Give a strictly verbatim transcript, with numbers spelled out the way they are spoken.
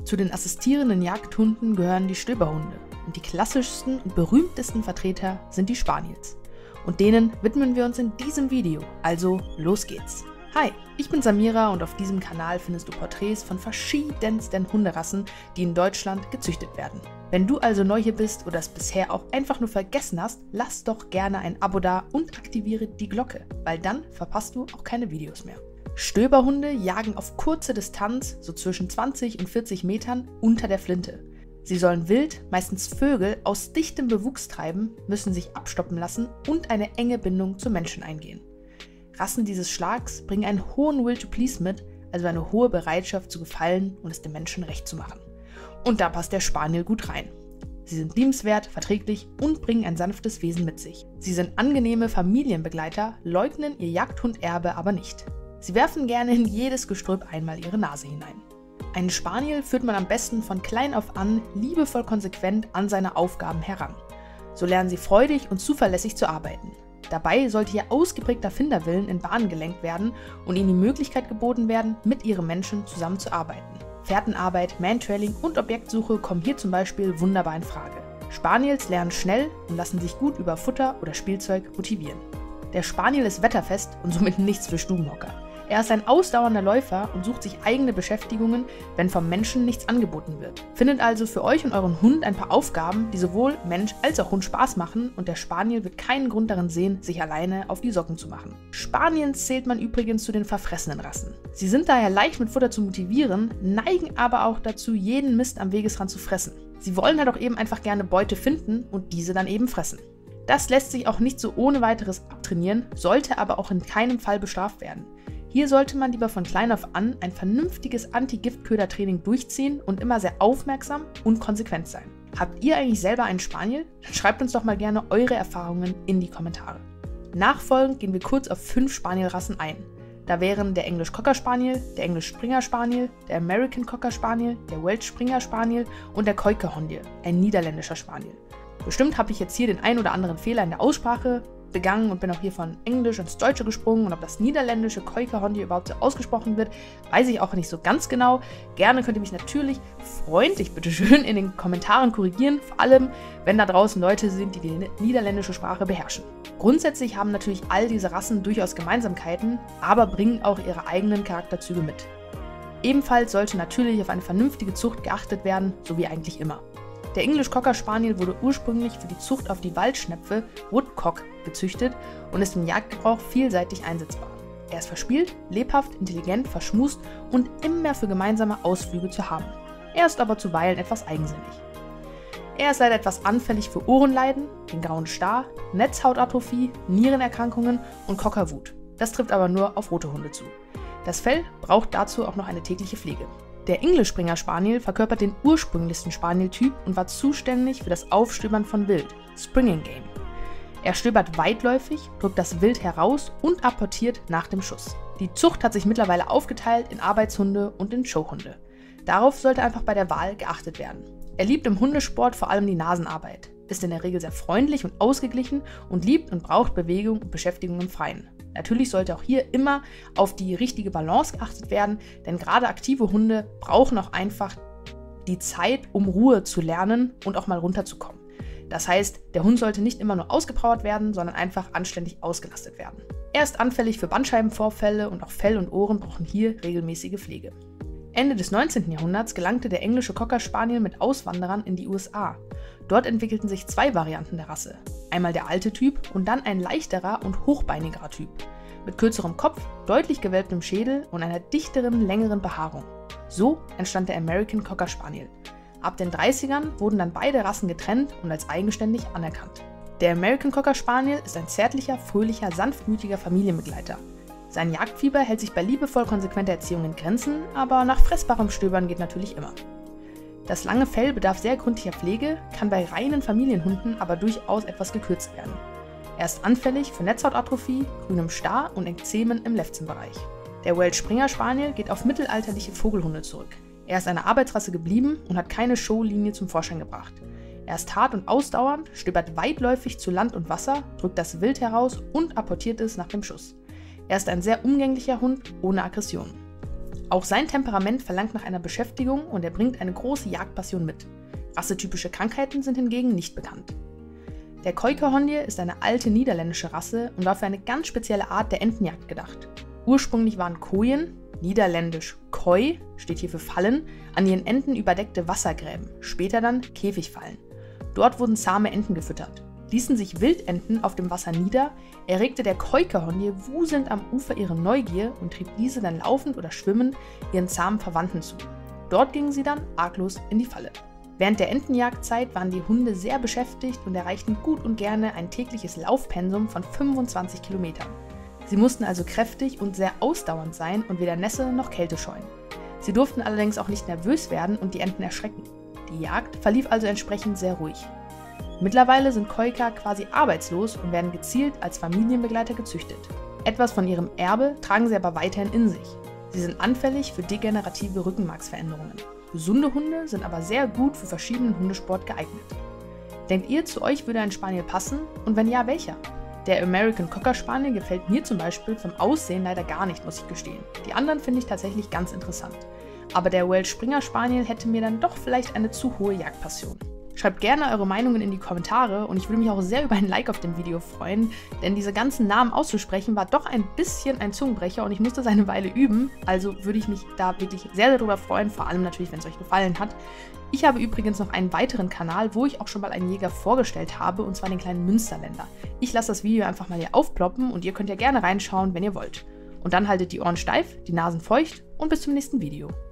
Zu den assistierenden Jagdhunden gehören die Stöberhunde und die klassischsten und berühmtesten Vertreter sind die Spaniels. Und denen widmen wir uns in diesem Video, also los geht's! Hi, ich bin Samira und auf diesem Kanal findest du Porträts von verschiedensten Hunderassen, die in Deutschland gezüchtet werden. Wenn du also neu hier bist oder es bisher auch einfach nur vergessen hast, lass doch gerne ein Abo da und aktiviere die Glocke, weil dann verpasst du auch keine Videos mehr. Stöberhunde jagen auf kurze Distanz, so zwischen zwanzig und vierzig Metern, unter der Flinte. Sie sollen wild, meistens Vögel, aus dichtem Bewuchs treiben, müssen sich abstoppen lassen und eine enge Bindung zu Menschen eingehen. Rassen dieses Schlags bringen einen hohen Will to Please mit, also eine hohe Bereitschaft zu gefallen und es dem Menschen recht zu machen. Und da passt der Spaniel gut rein. Sie sind liebenswert, verträglich und bringen ein sanftes Wesen mit sich. Sie sind angenehme Familienbegleiter, leugnen ihr Jagdhunderbe aber nicht. Sie werfen gerne in jedes Gestrüpp einmal ihre Nase hinein. Einen Spaniel führt man am besten von klein auf an liebevoll konsequent an seine Aufgaben heran. So lernen sie freudig und zuverlässig zu arbeiten. Dabei sollte ihr ausgeprägter Finderwillen in Bahn gelenkt werden und ihnen die Möglichkeit geboten werden, mit ihren Menschen zusammenzuarbeiten. Fährtenarbeit, Mantrailing und Objektsuche kommen hier zum Beispiel wunderbar in Frage. Spaniels lernen schnell und lassen sich gut über Futter oder Spielzeug motivieren. Der Spaniel ist wetterfest und somit nichts für Stubenhocker. Er ist ein ausdauernder Läufer und sucht sich eigene Beschäftigungen, wenn vom Menschen nichts angeboten wird. Findet also für euch und euren Hund ein paar Aufgaben, die sowohl Mensch als auch Hund Spaß machen und der Spaniel wird keinen Grund darin sehen, sich alleine auf die Socken zu machen. Spaniels zählt man übrigens zu den verfressenen Rassen. Sie sind daher leicht mit Futter zu motivieren, neigen aber auch dazu, jeden Mist am Wegesrand zu fressen. Sie wollen halt auch eben einfach gerne Beute finden und diese dann eben fressen. Das lässt sich auch nicht so ohne weiteres abtrainieren, sollte aber auch in keinem Fall bestraft werden. Hier sollte man lieber von klein auf an ein vernünftiges Anti-Giftköder-Training durchziehen und immer sehr aufmerksam und konsequent sein. Habt ihr eigentlich selber einen Spaniel? Dann schreibt uns doch mal gerne eure Erfahrungen in die Kommentare. Nachfolgend gehen wir kurz auf fünf Spanielrassen ein. Da wären der English Cocker Spaniel, der English Springer Spaniel, der American Cocker Spaniel, der Welsh Springer Spaniel und der Kooikerhondje, ein niederländischer Spaniel. Bestimmt habe ich jetzt hier den ein oder anderen Fehler in der Aussprache begangen und bin auch hier von Englisch ins Deutsche gesprungen und ob das niederländische Kooikerhondje überhaupt so ausgesprochen wird, weiß ich auch nicht so ganz genau. Gerne könnt ihr mich natürlich freundlich, bitteschön, in den Kommentaren korrigieren, vor allem, wenn da draußen Leute sind, die die niederländische Sprache beherrschen. Grundsätzlich haben natürlich all diese Rassen durchaus Gemeinsamkeiten, aber bringen auch ihre eigenen Charakterzüge mit. Ebenfalls sollte natürlich auf eine vernünftige Zucht geachtet werden, so wie eigentlich immer. Der English Cocker Spaniel wurde ursprünglich für die Zucht auf die Waldschnepfe Woodcock gezüchtet und ist im Jagdgebrauch vielseitig einsetzbar. Er ist verspielt, lebhaft, intelligent, verschmust und immer für gemeinsame Ausflüge zu haben. Er ist aber zuweilen etwas eigensinnig. Er ist leider etwas anfällig für Ohrenleiden, den grauen Star, Netzhautatrophie, Nierenerkrankungen und Cockerwut. Das trifft aber nur auf rote Hunde zu. Das Fell braucht dazu auch noch eine tägliche Pflege. Der English Springer Spaniel verkörpert den ursprünglichsten Spaniel-Typ und war zuständig für das Aufstöbern von Wild, Springing Game. Er stöbert weitläufig, drückt das Wild heraus und apportiert nach dem Schuss. Die Zucht hat sich mittlerweile aufgeteilt in Arbeitshunde und in Showhunde. Darauf sollte einfach bei der Wahl geachtet werden. Er liebt im Hundesport vor allem die Nasenarbeit, ist in der Regel sehr freundlich und ausgeglichen und liebt und braucht Bewegung und Beschäftigung im Freien. Natürlich sollte auch hier immer auf die richtige Balance geachtet werden, denn gerade aktive Hunde brauchen auch einfach die Zeit, um Ruhe zu lernen und auch mal runterzukommen. Das heißt, der Hund sollte nicht immer nur ausgepowert werden, sondern einfach anständig ausgelastet werden. Er ist anfällig für Bandscheibenvorfälle und auch Fell und Ohren brauchen hier regelmäßige Pflege. Ende des neunzehnten Jahrhunderts gelangte der englische Cocker Spaniel mit Auswanderern in die U S A. Dort entwickelten sich zwei Varianten der Rasse. Einmal der alte Typ und dann ein leichterer und hochbeinigerer Typ. Mit kürzerem Kopf, deutlich gewölbtem Schädel und einer dichteren, längeren Behaarung. So entstand der American Cocker Spaniel. Ab den dreißigern wurden dann beide Rassen getrennt und als eigenständig anerkannt. Der American Cocker Spaniel ist ein zärtlicher, fröhlicher, sanftmütiger Familienbegleiter. Sein Jagdfieber hält sich bei liebevoll konsequenter Erziehung in Grenzen, aber nach fressbarem Stöbern geht natürlich immer. Das lange Fell bedarf sehr gründlicher Pflege, kann bei reinen Familienhunden aber durchaus etwas gekürzt werden. Er ist anfällig für Netzhautatrophie, grünem Star und Ekzemen im Lefzenbereich. Der Welsh Springer Spaniel geht auf mittelalterliche Vogelhunde zurück. Er ist eine Arbeitsrasse geblieben und hat keine Showlinie zum Vorschein gebracht. Er ist hart und ausdauernd, stöbert weitläufig zu Land und Wasser, drückt das Wild heraus und apportiert es nach dem Schuss. Er ist ein sehr umgänglicher Hund ohne Aggression. Auch sein Temperament verlangt nach einer Beschäftigung und er bringt eine große Jagdpassion mit. Rassetypische Krankheiten sind hingegen nicht bekannt. Der Kooikarhondje ist eine alte niederländische Rasse und war für eine ganz spezielle Art der Entenjagd gedacht. Ursprünglich waren Kojen, niederländisch Kooi, steht hier für Fallen, an ihren Enden überdeckte Wassergräben, später dann Käfigfallen. Dort wurden zahme Enten gefüttert. Ließen sich Wildenten auf dem Wasser nieder, erregte der Kooikarhondje wuselnd am Ufer ihre Neugier und trieb diese dann laufend oder schwimmend ihren zahmen Verwandten zu. Dort gingen sie dann arglos in die Falle. Während der Entenjagdzeit waren die Hunde sehr beschäftigt und erreichten gut und gerne ein tägliches Laufpensum von fünfundzwanzig Kilometern. Sie mussten also kräftig und sehr ausdauernd sein und weder Nässe noch Kälte scheuen. Sie durften allerdings auch nicht nervös werden und die Enten erschrecken. Die Jagd verlief also entsprechend sehr ruhig. Mittlerweile sind Kooikar quasi arbeitslos und werden gezielt als Familienbegleiter gezüchtet. Etwas von ihrem Erbe tragen sie aber weiterhin in sich. Sie sind anfällig für degenerative Rückenmarksveränderungen. Gesunde Hunde sind aber sehr gut für verschiedenen Hundesport geeignet. Denkt ihr, zu euch würde ein Spaniel passen? Und wenn ja, welcher? Der American Cocker Spaniel gefällt mir zum Beispiel vom Aussehen leider gar nicht, muss ich gestehen. Die anderen finde ich tatsächlich ganz interessant. Aber der Welsh Springer Spaniel hätte mir dann doch vielleicht eine zu hohe Jagdpassion. Schreibt gerne eure Meinungen in die Kommentare und ich würde mich auch sehr über ein Like auf dem Video freuen, denn diese ganzen Namen auszusprechen war doch ein bisschen ein Zungenbrecher und ich musste es eine Weile üben, also würde ich mich da wirklich sehr, sehr darüber freuen, vor allem natürlich, wenn es euch gefallen hat. Ich habe übrigens noch einen weiteren Kanal, wo ich auch schon mal einen Jäger vorgestellt habe, und zwar den kleinen Münsterländer. Ich lasse das Video einfach mal hier aufploppen und ihr könnt ja gerne reinschauen, wenn ihr wollt. Und dann haltet die Ohren steif, die Nasen feucht und bis zum nächsten Video.